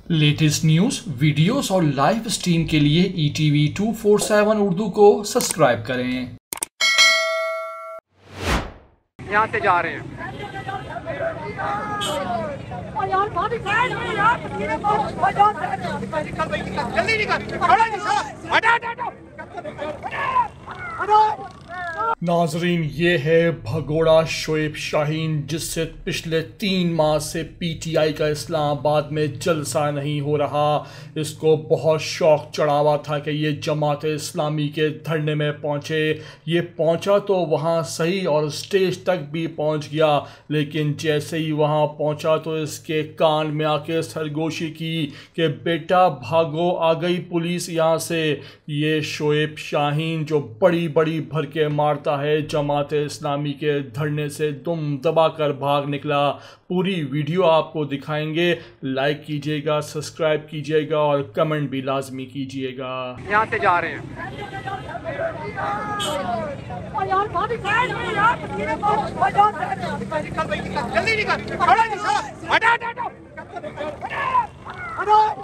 Latest news, videos और live stream के लिए ETV 247 उर्दू को सब्सक्राइब करें। यहाँ से जा रहे हैं। जल्दी नाजरीन, ये है भगोड़ा शोएब शाहीन, जिससे पिछले 3 माह से PTI का इस्लामाबाद में जलसा नहीं हो रहा। इसको बहुत शौक चढ़ावा था कि ये जमात इस्लामी के धरने में पहुँचे। ये पहुँचा तो वहाँ सही और स्टेज तक भी पहुँच गया, लेकिन जैसे ही वहाँ पहुँचा तो इसके कान में आके सरगोशी की कि बेटा भागो, आ गई पुलिस यहाँ से। ये शोएब शाहीन जो बड़ी बड़ी भर के मारता है जमात इस्लामी के धरने से दुम दबा कर भाग निकला। पूरी वीडियो आपको दिखाएंगे। लाइक कीजिएगा, सब्सक्राइब कीजिएगा और कमेंट भी लाजमी कीजिएगा। यहाँ से जा रहे हैं। जल्दी